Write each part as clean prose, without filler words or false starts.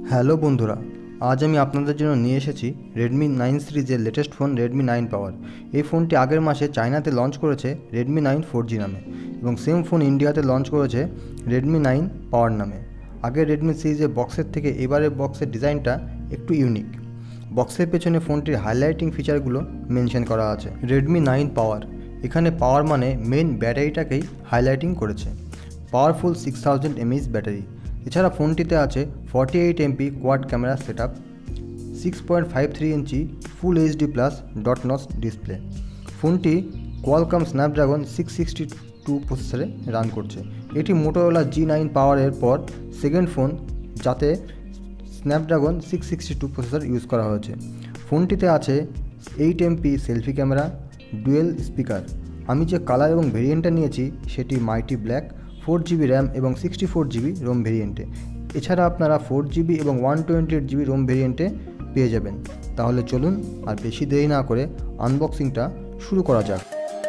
Hello বন্ধুরা, আজ আমি আপনাদের জন্য নিয়ে এসেছি রেডমি 9 সিরিজের লেটেস্ট ফোন রেডমি 9 পাওয়ার। এই ফোনটি আগের মাসে চায়নাতে লঞ্চ করেছে রেডমি 9 4G নামে এবং সেম ফোন ইন্ডিয়াতে লঞ্চ করেছে রেডমি 9 পাওয়ার নামে। আগের রেডমি সিরিজের বক্সের থেকে এবারের বক্সের ডিজাইনটা একটু ইউনিক। বক্সের পেছনে ফোনটির হাইলাইটিং ফিচারগুলো মেনশন করা আছে। রেডমি 9 পাওয়ার, এখানে পাওয়ার মানে মেন ব্যাটারিটাকেই হাইলাইটিং করেছে। Powerful 6000 mAh battery. এছাড়া ফোনটিতে আছে 48 MP quad camera setup, 6.53 inch full HD plus dot notch display. ফোনটি কোয়ালকম স্ন্যাপড্রাগন 662 প্রসেসরে রান করছে। এটি মোটোরোলা G9 পাওয়ারের পর সেকেন্ড ফোন যাতে স্ন্যাপড্রাগন 662 প্রসেসর ইউজ করা হয়েছে। ফোনটিতে আছে 8 MP selfie camera, dual speaker. আমি যে কালার এবং ভেরিয়েন্টটা নিয়েছি সেটি মাইটি ব্ল্যাক, 4GB র্যাম এবং 64GB রোম ভেরিয়েন্টে। এছাড়া আপনারা 4GB এবং 128GB রোম ভেরিয়েন্টে পেয়ে যাবেন। তাহলে চলুন আর বেশি দেরি না করে আনবক্সিংটা শুরু করা যাক।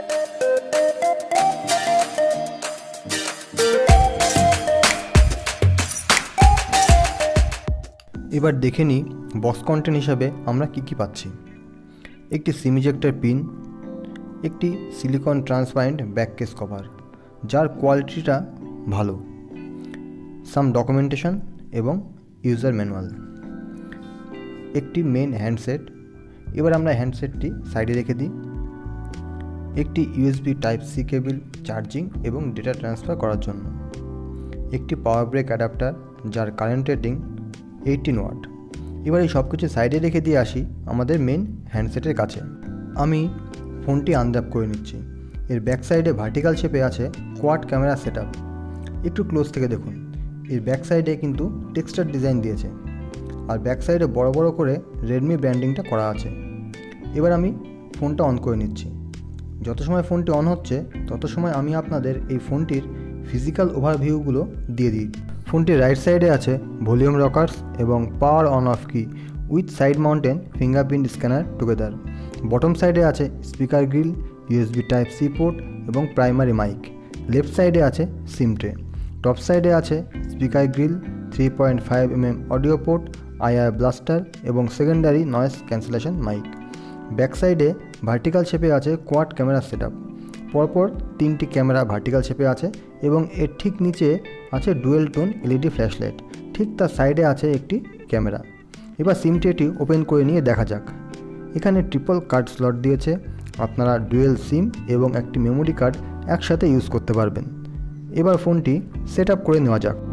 এবার দেখে নিই বক্স কন্টেন্ট হিসাবে আমরা কি পাচ্ছি। একটি সিম ইজেক্টর পিন, একটি silicon transparent back case cover যার কোয়ালিটিটা ভালো, সাম ডকুমেন্টেশন এবং ইউজার ম্যানুয়াল, একটি মেন হ্যান্ডসেট। এবার আমরা হ্যান্ডসেটটি সাইডে রেখে দিই। একটি USB Type-C কেবল চার্জিং এবং ডেটা ট্রান্সফার করার জন্য, একটি পাওয়ার ব্রেক অ্যাডাপ্টার যার কারেন্ট রেটিং 18 ওয়াট। এবার এই সব কিছু সাইডে রেখে দিয়ে আসি আমাদের মেন হ্যান্ডসেটের কাছে। আমি ফোনটি আনর্যাপ করে নিচ্ছি। এর ব্যাক সাইডে ভার্টিক্যাল শেপে আছে কোয়াড ক্যামেরা সেটআপ। একটু ক্লোজ থেকে দেখুন, এর ব্যাক সাইডে কিন্তু টেক্সচার ডিজাইন দিয়েছে আর ব্যাক সাইডে বড় বড় করে রেডমি ব্র্যান্ডিংটা করা আছে। এবার আমি ফোনটা অন করে নিচ্ছি। যত সময় ফোনটি অন হচ্ছে তত সময় আমি আপনাদের এই ফোনটির ফিজিক্যাল ওভারভিউগুলো দিয়ে দিই। ফোনটির রাইট সাইডে আছে ভলিউম রকার্স এবং power on off key with side mounted fingerprint scanner together. Bottom সাইডে আছে speaker grill, USB Type-C port এবং প্রাইমারি মাইক। লেফট সাইডে আছে সিম ট্রে। টপ সাইডে আছে speaker grill, 3.5mm audio port, IR blaster এবং secondary noise cancellation mic. Back সাইডে vertical শেপে আছে কোয়াড ক্যামেরা সেটআপ। পরপর 3টি ক্যামেরা ভার্টিক্যাল শেপে আছে এবং এর ঠিক নিচে আছে ডুয়েল টোন LED ফ্ল্যাশলাইট। ঠিক তার সাইডে আছে একটি ক্যামেরা। এবার সিম ট্রেটি ওপেন করে নিয়ে দেখা যাক। এখানে ট্রিপল কার্ড স্লট দিয়েছে। আপনারা ডুয়েল সিম এবং একটি মেমোরি কার্ড একসাথে ইউজ করতে পারবেন। এবার ফোনটি সেট আপ করে নেওয়া যাক।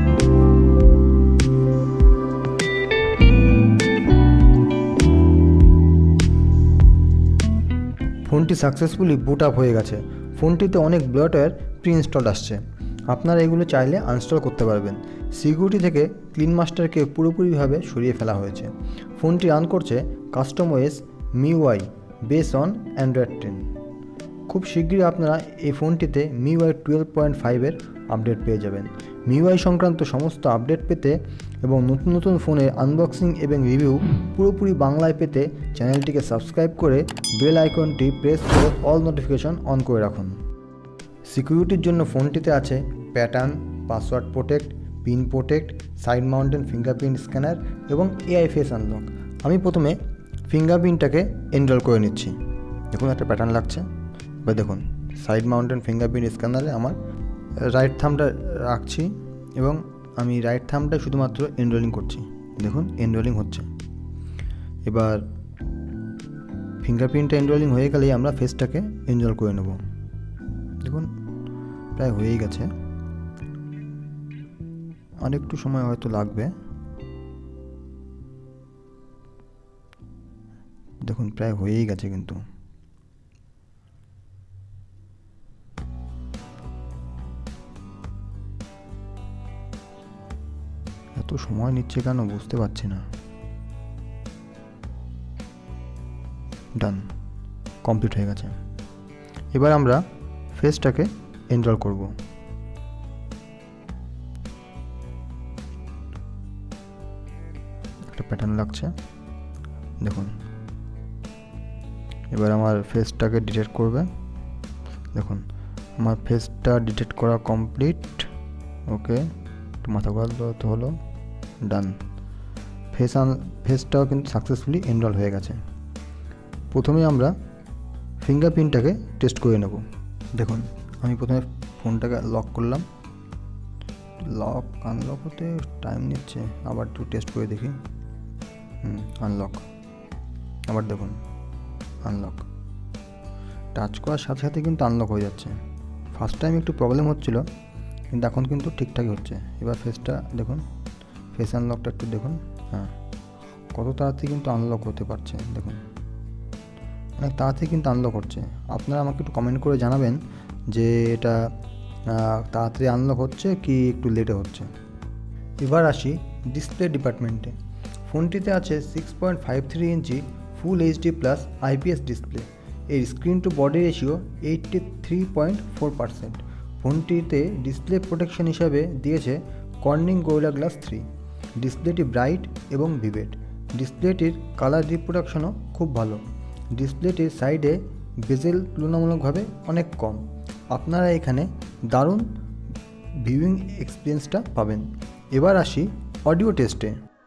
ফোনটি সাকসেসফুলি বুট আপ হয়ে গেছে। ফোনটিতে অনেক ব্লটওয়্যার প্রি ইনস্টলড আসছে, আপনারা এগুলো চাইলে আনস্টল করতে পারবেন। সিকিউরিটি থেকে ক্লিন মাস্টারকে পুরোপুরিভাবে সরিয়ে ফেলা হয়েছে। ফোনটি রান করছে custom OS MIUI base on Android 10। খুব শীঘ্রই আপনারা এই ফোনটিতে MIUI 12.5 আপডেট পেয়ে যাবেন। MIUI সংক্রান্ত সমস্ত আপডেট পেতে এবং নতুন নতুন ফোনের আনবক্সিং এবং রিভিউ পুরোপুরি বাংলায় পেতে চ্যানেলটিকে সাবস্ক্রাইব করে বেল আইকনটি প্রেস করে অল নোটিফিকেশন অন করে রাখুন। সিকিউরিটির জন্য ফোনটিতে আছে pattern, password protect, pin protect, side mounted fingerprint scanner এবং AI ফেস আনলক। আমি প্রথমে ফিঙ্গারপ্রিন্টটাকে এনরোল করে নিচ্ছি। দেখুন একটা প্যাটার্ন লাগছে। এবার দেখুন সাইড মাউন্টেন ফিঙ্গারপ্রিন্ট স্ক্যানারে আমার রাইট থাম্বটা রাখছি এবং আমি রাইট থাম্বটা শুধুমাত্র এনরোলিং করছি। দেখুন এনরোলিং হচ্ছে। এবার ফিঙ্গারপ্রিন্টটা এনরোলিং হয়ে গেলেই আমরা ফেসটাকে এনরোল করে নেব। দেখুন প্রায় হয়েই গেছে, আর একটু সময় হয়তো লাগবে। দেখুন প্রায় হয়েই গেছে, কিন্তু এত সময় নিচ্ছে কেন বুঝতে পারছি না। ডান, কমপ্লিট হয়ে গেছে। এবার আমরা ফেসটাকে এনরোল করব। একটা প্যাটার্ন লাগছে দেখুন। এবার আমার ফেসটাকে ডিটেক্ট করবে। দেখুন আমার ফেসটা ডিটেক্ট করা কমপ্লিট। ওকে, একটু মাথা ঘোরাতে হলো। ডান। ফেসটাও কিন্তু সাকসেসফুলি এনরোল হয়ে গেছে। প্রথমে আমরা ফিঙ্গারপ্রিন্টটাকে টেস্ট করে নেব। দেখুন, আমি প্রথমে ফোনটাকে লক করলাম। লক আনলক হতে টাইম নিচ্ছে, আবার একটু টেস্ট করে দেখি। আনলক, আবার দেখুন আনলক। টাচ করার সাথে সাথে কিন্তু আনলক হয়ে যাচ্ছে। ফার্স্ট টাইম একটু প্রবলেম হচ্ছিল, কিন্তু এখন কিন্তু ঠিকঠাকই হচ্ছে। এবার ফেসটা দেখুন, ফেস আনলকটা একটু দেখুন। হ্যাঁ, কত তাড়াতাড়ি কিন্তু আনলক হতে পারছে। দেখুন, অনেক তাড়াতাড়ি কিন্তু আনলক হচ্ছে। আপনারা আমাকে একটু কমেন্ট করে জানাবেন যে এটা তাড়াতাড়ি আনলক হচ্ছে কি একটু লেটে হচ্ছে। এবার আসি ডিসপ্লে ডিপার্টমেন্টে। ফোনটিতে আছে 6.53 inch full HD plus IPS display. এর স্ক্রিন টু বডি রেশিও 83.4%। ফোনটিতে ডিসপ্লে প্রোটেকশন হিসাবে দিয়েছে কর্নিং গোরিলা গ্লাস 3। ডিসপ্লেটি ব্রাইট এবং ভিভেড। ডিসপ্লেটির কালার রিপ্রোডাকশনও খুব ভালো। ডিসপ্লেটির সাইডে বেজেল তুলনামূলকভাবে অনেক কম। আপনারা এখানে দারুণ ভিউইং এক্সপিরিয়েন্সটা পাবেন। এবার আসি অডিও টেস্টে।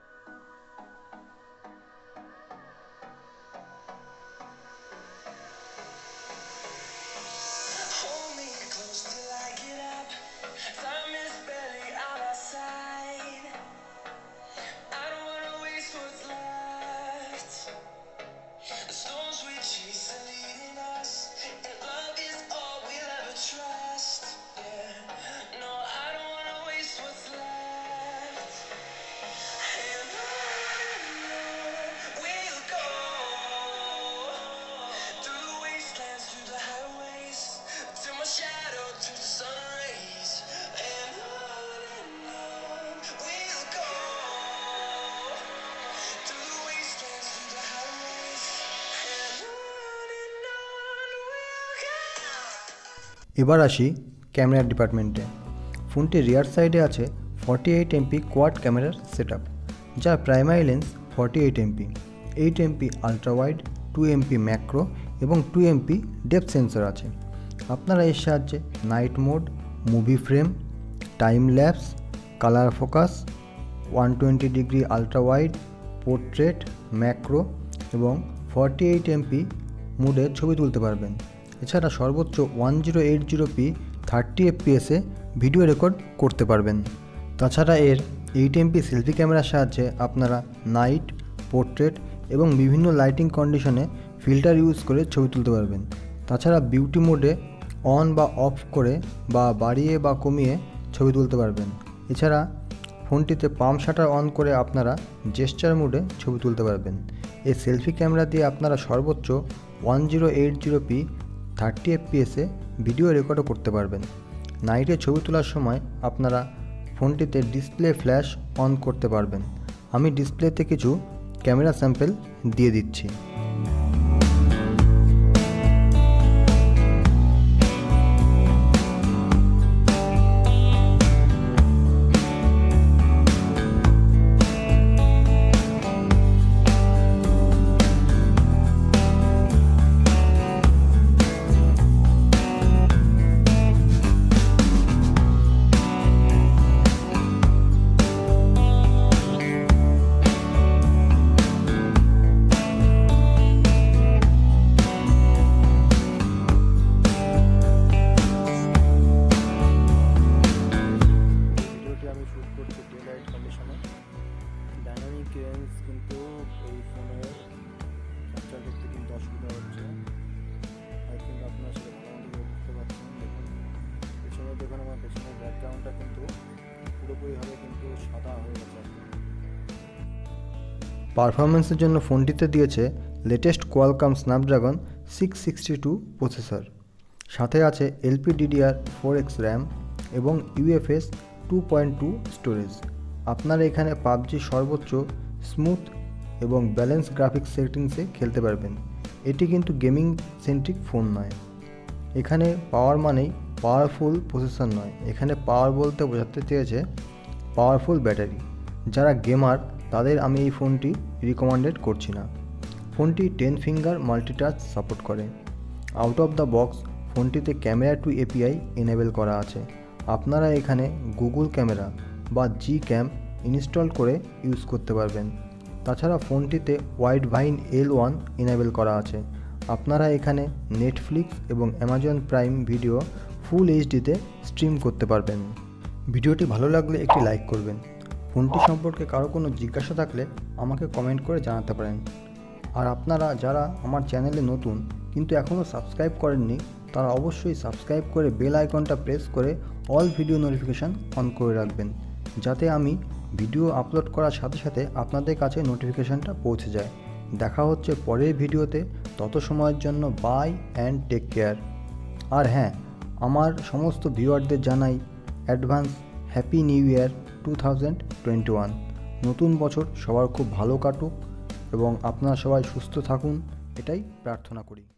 এবার আসি ক্যামেরার ডিপার্টমেন্টে। ফোনটির রিয়ার সাইডে আছে 48 এমপি কোয়াড ক্যামেরার সেটআপ, যার primary lens 48 MP, 8 MP ultra wide, 2 MP macro এবং 2 এমপি ডেপথ সেন্সর আছে। আপনারা এর সাহায্যে night mode, movie frame, time lapse, colour focus, 120 degree ultra wide, portrait, macro এবং 48 এমপি মোডে ছবি তুলতে পারবেন। এছাড়া সর্বোচ্চ 1080p 30 fps-এ ভিডিও রেকর্ড করতে পারবেন। তাছাড়া এর 8 এমপি সেলফি ক্যামেরার সাহায্যে আপনারা নাইট, পোর্ট্রেট এবং বিভিন্ন লাইটিং কন্ডিশনে ফিল্টার ইউজ করে ছবি তুলতে পারবেন। তাছাড়া বিউটি মোডে অন বা অফ করে বা বাড়িয়ে বা কমিয়ে ছবি তুলতে পারবেন। এছাড়া ফোনটিতে পাম শাটার অন করে আপনারা জেস্চার মোডে ছবি তুলতে পারবেন। এই সেলফি ক্যামেরা দিয়ে আপনারা সর্বোচ্চ 1080p 30 fps-এ ভিডিও রেকর্ডও করতে পারবেন। নাইটে ছবি তোলার সময় আপনারা ফোনটিতে ডিসপ্লে ফ্ল্যাশ অন করতে পারবেন। আমি ডিসপ্লেতে কিছু ক্যামেরা স্যাম্পল দিয়ে দিচ্ছি। ডাইনামিক রেঞ্জ কিন্তু এই ফোনের ক্যাপচার করতে কিন্তু অসুবিধা হচ্ছে। আই থিঙ্ক আপনারা সেটা ভালো বুঝতে পারছেন। দেখুন পেছনে, দেখুন আমার পেছনের ব্যাকগ্রাউন্ডটা কিন্তু পুরোপুরিভাবে কিন্তু সাদা হয়ে গেছে। পারফরমেন্সের জন্য ফোনটিতে দিয়েছে লেটেস্ট কোয়ালকম স্ন্যাপড্রাগন 662 প্রসেসর, সাথে আছে LPDDR4X র্যাম এবং UFS 2.2 স্টোরেজ। আপনারা এখানে পাবজি সর্বোচ্চ স্মুথ এবং ব্যালেন্স গ্রাফিক্স সেটিংসে খেলতে পারবেন। এটি কিন্তু গেমিং সেন্ট্রিক ফোন নয়। এখানে পাওয়ার মানেই পাওয়ারফুল প্রসেসর নয়, এখানে পাওয়ার বলতে বোঝাতে চেয়েছে পাওয়ারফুল ব্যাটারি। যারা গেমার তাদের আমি এই ফোনটি রিকমেন্ডেড করছি না। ফোনটি 10 ফিঙ্গার মাল্টিটাচ সাপোর্ট করে। আউট অফ দ্য বক্স ফোনটিতে ক্যামেরা টু API এনেবেল করা আছে। আপনারা এখানে গুগল ক্যামেরা বা Gcam ইনস্টল করে ইউজ করতে পারবেন। তাছাড়া ফোনটিতে ওয়াইড ভাইন L1 ইনেবল করা আছে। আপনারা এখানে নেটফ্লিক্স এবং অ্যামাজন প্রাইম ভিডিও ফুল এইচডিতে স্ট্রিম করতে পারবেন। ভিডিওটি ভালো লাগলে একটি লাইক করবেন। ফোনটি সম্পর্কে কারো কোনো জিজ্ঞাসা থাকলে আমাকে কমেন্ট করে জানাতে পারেন। আর আপনারা যারা আমার চ্যানেলে নতুন কিন্তু এখনও সাবস্ক্রাইব করেননি, তারা অবশ্যই সাবস্ক্রাইব করে বেল আইকনটা প্রেস করে অল ভিডিও নোটিফিকেশান অন করে রাখবেন, যাতে আমি ভিডিও আপলোড করার সাথে সাথে আপনাদের কাছে নোটিফিকেশানটা পৌঁছে যায়। দেখা হচ্ছে পরের ভিডিওতে, তত সময়ের জন্য বাই অ্যান্ড টেক কেয়ার। আর হ্যাঁ, আমার সমস্ত ভিউয়ারদের জানাই অ্যাডভান্স হ্যাপি নিউ ইয়ার 2021। নতুন বছর সবার খুব ভালো কাটুক এবং আপনারা সবাই সুস্থ থাকুন, এটাই প্রার্থনা করি।